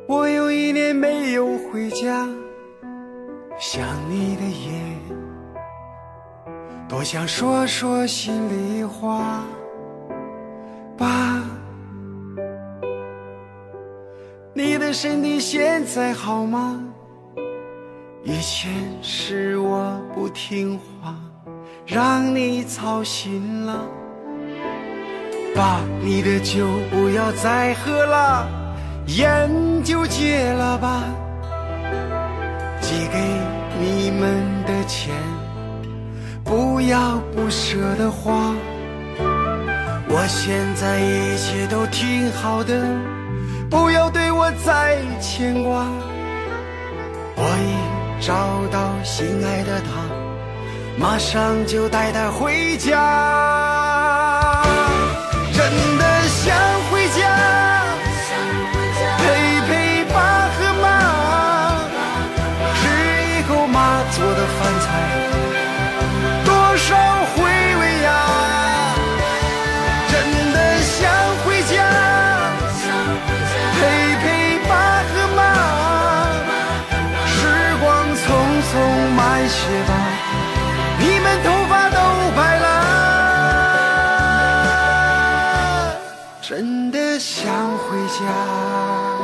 我有1年没有回家，想你的夜，多想说说心里话。爸，你的身体现在好吗？以前是我不听话，让你操心了。爸，你的酒不要再喝了，烟就戒了吧。寄给你们的钱，不要不舍得花。我现在一切都挺好的，不要对我再牵挂。我已找到心爱的她，马上就带她回家。真的想回家，陪陪爸和妈，吃一口妈做的饭菜，多少回味呀。真的想回家，陪陪爸和妈，时光匆匆慢些吧，你们头发都白了。真的想回家。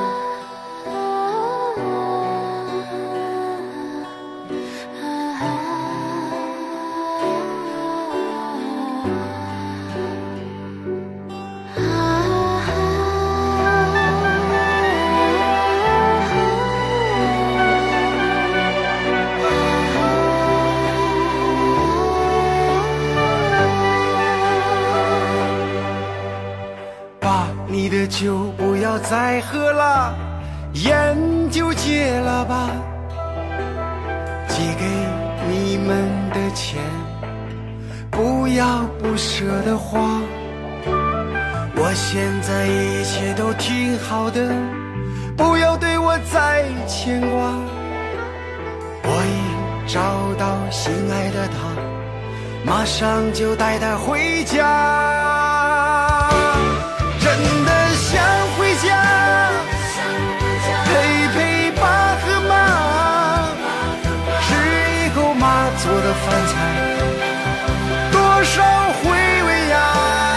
你的酒不要再喝了，烟就戒了吧。寄给你们的钱，不要不舍得花。我现在一切都挺好的，不要对我再牵挂。我已找到心爱的她，马上就带她回家。真的想回家，陪陪爸和妈，吃一口妈做的饭菜，多少回味呀。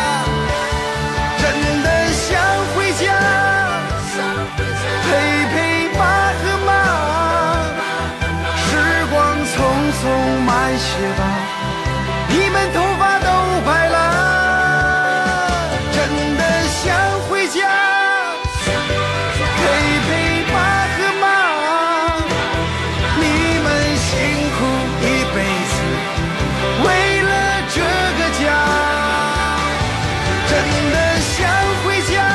真的想回家，陪陪爸和妈，时光匆匆慢些吧，你们头发都白了。想回家，陪陪爸和妈，你们辛苦一辈子，为了这个家。真的想回家，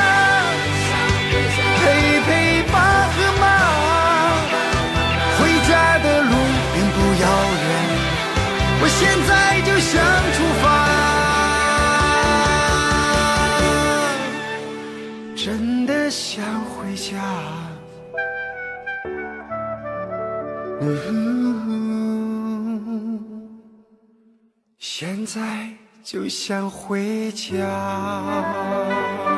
陪陪爸和妈，回家的路并不遥远，我现在就想出发。真的想回家，现在就想回家。